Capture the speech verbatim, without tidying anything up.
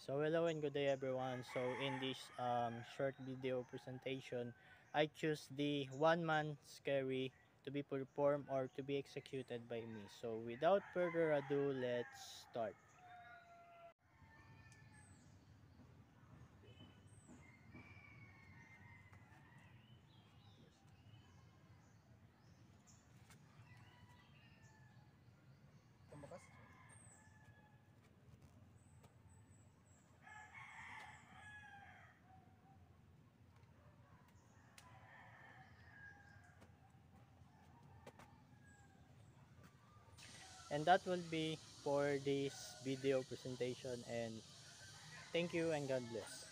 So hello and good day everyone. So in this um, short video presentation, I choose the one man scary to be performed or to be executed by me. So without further ado, let's start. Tumakas? And that will be for this video presentation, and thank you and God bless.